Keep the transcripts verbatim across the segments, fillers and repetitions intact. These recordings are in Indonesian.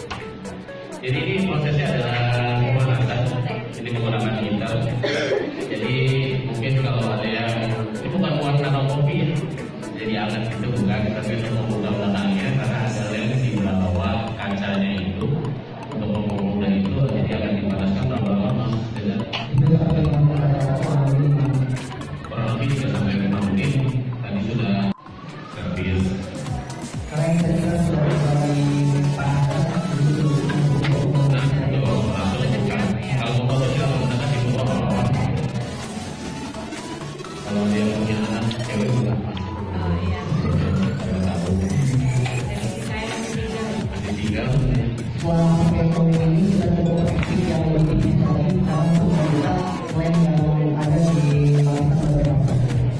Jadi ini prosesnya adalah pemanasan, ini menggunakan heater. Jadi mungkin kalau ada yang ini bukan warna atau kopi ya, jadi hangat itu bukan, tapi untuk membuka belakangnya karena ada lem di bawah kacanya itu untuk membuka itu, jadi akan dipanaskan berapa lama dengan kurang lebih tiga sampai lima menit. Tadi sudah servis. Karena yang tadi kan sudah mulai panas. Kalau dia punya anak cewek juga Oh iya. masih tiga. Selama pakai koin ini sudah cukup efektif yang lebih bisa lagi karena untuk membuka lem yang ada di kawasan beberapa.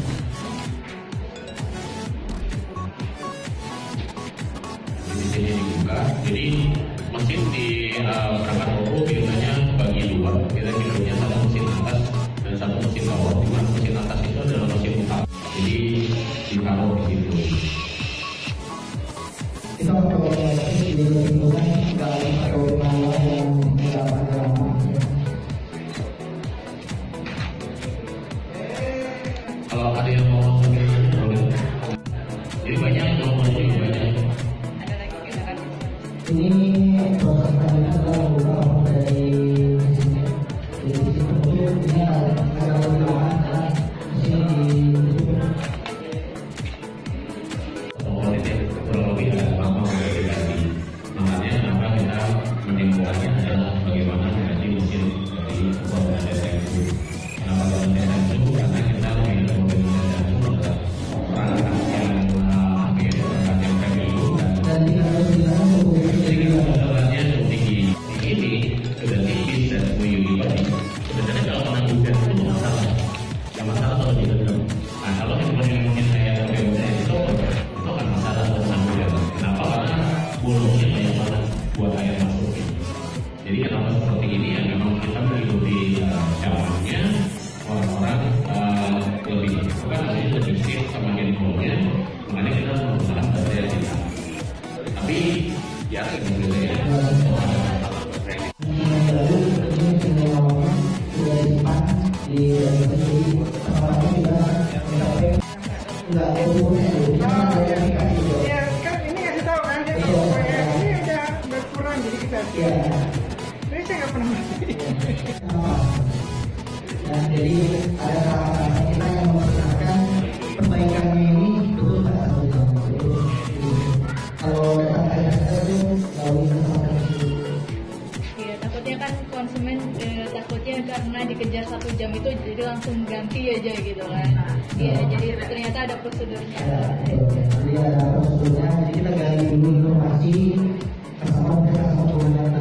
Di sini dibuka. Jadi mesin di uh, perangkat toko biasanya bagi dua. Kita punya satu mesin atas dan satu mesin bawah. Di mana mesin atas itu adalah mesin utama. Jadi ditaruh di situ. Kita mencoba ini jadi lebih mudah kalau pakai manual yang tidak pakai lama. Kalau ada yang mau boleh. Jadi banyak yang mau juga banyak. Ada lagi kita kan. Ini proses selanjutnya adalah membuka orang dari mesinnya. Jadi di situ mungkin ini agak lebih lama karena mesin ditutup. Komponennya kurang lebih agak lama untuk diganti. Makanya kenapa kita menimbulkannya adalah bagaimana mengganti mesin dari komponen D S M itu. Kenapa dengan D S M itu? Karena kita memiliki komponen D S M itu adalah perangkat yang akhir, perangkat yang premium dan Dan tidak harus ditahan untuk jadi kita modelannya cukup tinggi. Ini sudah tipis dan memiliki body. Sebenarnya kalau kena hujan itu nggak masalah. Yang masalah kalau di dalam. Nah kalau yang mungkin saya pakai udah itu itu kan masalah tentang hujan. Kenapa? Karena bolongnya banyak banget buat air masuk. Jadi kenapa seperti ini ya memang kita mengikuti zamannya orang-orang uh, lebih bukan artinya lebih safe sama handphonenya. Makanya kita menggunakan baterai kita. Tapi ya gitu ya. yang baru ini sudah lama sudah disimpan di dalam tempatnya juga mencapai nggak turun karena ada aplikasi juga. Ya kan ini ngasih tahu kan dia tahu kayak ini udah berkurang jadi kita. Ya. Tapi saya nggak pernah ngerti. Nah, jadi ada salah kita yang memperkenalkan perbaikannya ini betul pada satu jam. Kalau datang ke R S itu nggak bisa sampai situ. Iya, takutnya kan konsumen eh, takutnya karena dikejar satu jam itu jadi langsung ganti aja gitu kan. Iya, jadi ternyata ada prosedurnya. Ada, jadi ada prosedurnya. Jadi kita gali dulu informasi bersama dengan sama pengguna